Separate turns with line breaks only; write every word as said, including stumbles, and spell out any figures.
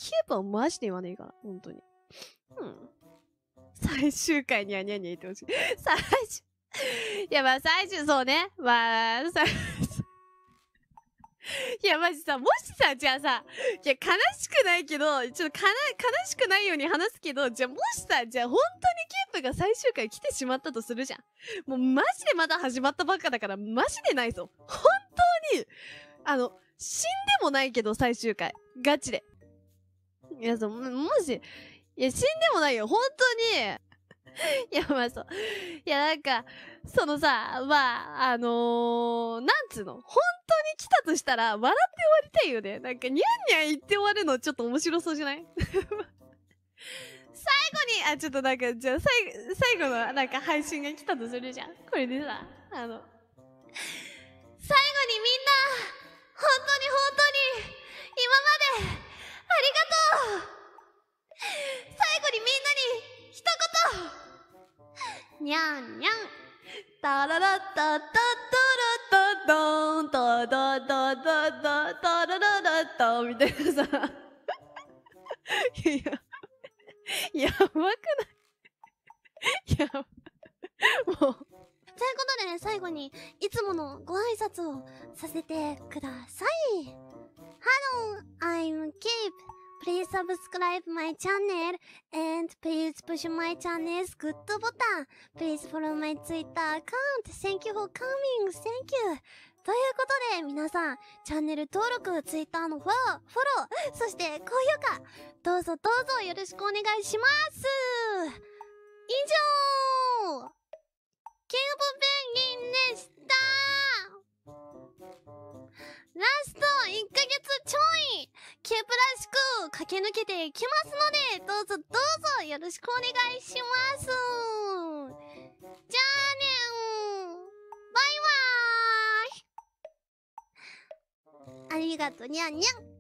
キュープはマジで言わねえから、本当に。うん。最終回にはニャンニャン言ってほしい。最終、いやまあ最終、そうね。まあ、最初。いやマジさ、もしさ、じゃあさ、いや悲しくないけど、ちょっとかな、悲しくないように話すけど、じゃあもしさ、じゃあ本当にキュープが最終回来てしまったとするじゃん。もうマジでまだ始まったばっかだから、マジでないぞ。本当に、あの、死んでもないけど最終回。ガチで。いや、そう、もし、いや、死んでもないよ。本当に。いや、まあそう。いや、なんか、そのさ、まあ、あのー、なんつうの、本当に来たとしたら、笑って終わりたいよね。なんか、ニャンニャン言って終わるのちょっと面白そうじゃない最後に、あ、ちょっとなんか、じゃあ、最後、最後の、なんか配信が来たとするじゃん。これでさ、あの、最後にみんな、本当に本当に、今まで、ありがとう最後にみんなに、一言にゃんにゃんタララッタッタッタラッタッドーンタダダダダタラララッタみたいなさ。いやいや、やばくないやば、もう。ということで、最後に、いつものご挨拶をさせてください。Hello, I'm Keep.Please subscribe my channel and please push my channel's good button. Please follow my Twitter account. Thank you for coming. Thank you. ということで皆さん、チャンネル登録、Twitter のフォロー、フォロー、そして高評価、どうぞどうぞよろしくお願いします。以上、キューブペンギンでした。ラストいっかげつちょいキュープらしく駆け抜けていきますので、どうぞどうぞよろしくお願いします。じゃあねー、バイバーイ。ありがとにゃんにゃん。